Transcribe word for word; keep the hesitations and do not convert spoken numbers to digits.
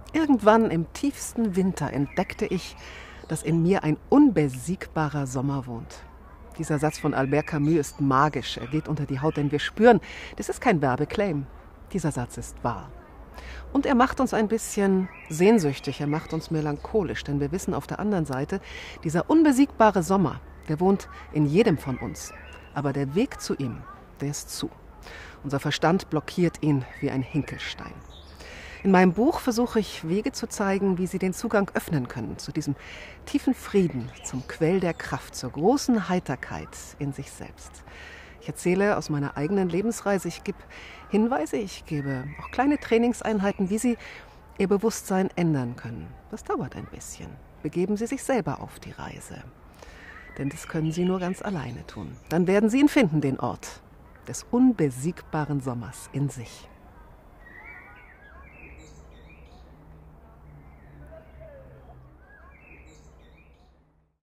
Irgendwann im tiefsten Winter entdeckte ich, dass in mir ein unbesiegbarer Sommer wohnt. Dieser Satz von Albert Camus ist magisch. Er geht unter die Haut, denn wir spüren, das ist kein Werbeclaim. Dieser Satz ist wahr. Und er macht uns ein bisschen sehnsüchtig, er macht uns melancholisch, denn wir wissen auf der anderen Seite, dieser unbesiegbare Sommer, der wohnt in jedem von uns. Aber der Weg zu ihm, der ist zu. Unser Verstand blockiert ihn wie ein Hinkelstein. In meinem Buch versuche ich, Wege zu zeigen, wie Sie den Zugang öffnen können zu diesem tiefen Frieden, zum Quell der Kraft, zur großen Heiterkeit in sich selbst. Ich erzähle aus meiner eigenen Lebensreise, ich gebe Hinweise, ich gebe auch kleine Trainingseinheiten, wie Sie Ihr Bewusstsein ändern können. Das dauert ein bisschen. Begeben Sie sich selber auf die Reise. Denn das können Sie nur ganz alleine tun. Dann werden Sie ihn finden, den Ort des unbesiegbaren Sommers in sich.